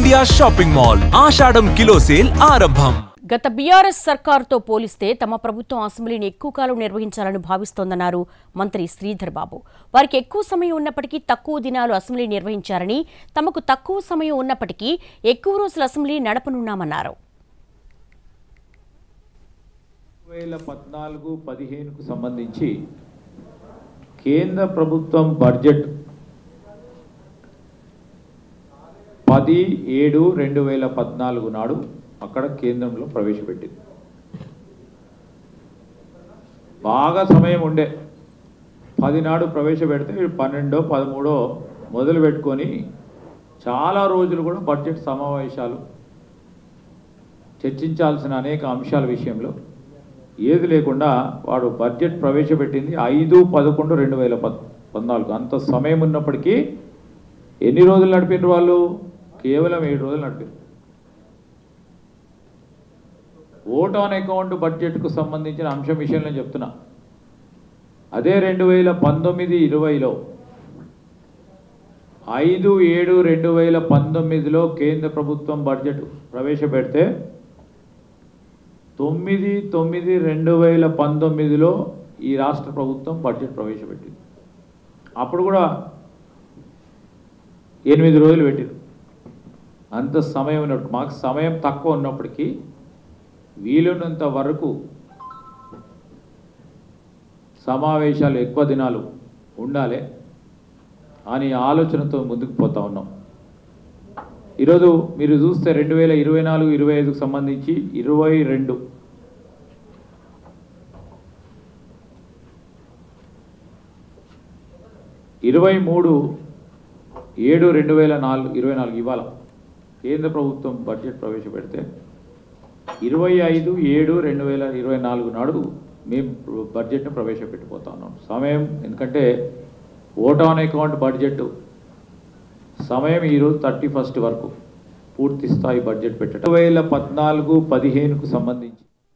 India shopping mall ఆషాఢం kilo sale ఆరంభం. గత బీఆర్ఎస్ సర్కారుతో పోలిస్తే తమ ప్రభుత్వం అసెంబ్లీని ఎక్కువ కాలం నిర్వహించాలని భావిస్తోందన్నారు మంత్రి శ్రీధర్ బాబు. వారికి ఎక్కువ సమయం ఉన్నప్పటికీ తక్కువ దినాలు అసెంబ్లీ నిర్వహించారని, తమకు తక్కువ సమయం ఉన్నప్పటికీ ఎక్కువ రోజులు అసెంబ్లీ నడపనున్నామన్నారు. 2014-15కు సంబంధించి కేంద్ర ప్రభుత్వం బడ్జెట్ 10/7/2014 నాడు అక్కడ కేంద్రంలో ప్రవేశపెట్టింది. బాగా సమయం ఉండే 10 నాడు ప్రవేశపెడితే 12, 13 మొదలు పెట్టుకొని చాలా రోజులు కూడా బడ్జెట్ సమావేశాలు చర్చించాల్సిన అనేక అంశాల విషయంలో ఏది లేకుండా వాడు బడ్జెట్ ప్రవేశపెట్టింది 5/11/2014. అంత సమయం ఉన్నప్పటికీ ఎన్ని రోజులు నడిపినారు వాళ్ళు? కేవలం 7 రోజులు నడిపారు. ఓట్ ఆన్ అకౌంట్ బడ్జెట్కు సంబంధించిన అంశం విషయంలో నేను చెప్తున్నా. అదే 2019-20లో 5/7/2019లో కేంద్ర ప్రభుత్వం బడ్జెట్ ప్రవేశపెడితే 9/9/2019లో ఈ రాష్ట్ర ప్రభుత్వం బడ్జెట్ ప్రవేశపెట్టింది. అప్పుడు కూడా 8 రోజులు పెట్టారు. అంత సమయం ఉన్నప్పుడు మాకు సమయం తక్కువ ఉన్నప్పటికీ వీలున్నంత వరకు సమావేశాలు ఎక్కువ దినాలు ఉండాలి అని ఆలోచనతో ముందుకు పోతా ఉన్నాం. ఈరోజు మీరు చూస్తే 2024-25కు సంబంధించి 23 7/2024 ఇవాళ కేంద్ర ప్రభుత్వం బడ్జెట్ ప్రవేశపెడితే 25/7/2024 నాడు మేము బడ్జెట్ను ప్రవేశపెట్టిపోతా ఉన్నాం. సమయం ఎందుకంటే ఓట్ ఆన్ అకౌంట్ బడ్జెట్ సమయం ఈరోజు 31 వరకు పూర్తి స్థాయి బడ్జెట్ పెట్టడం. 2014-15కు సంబంధించి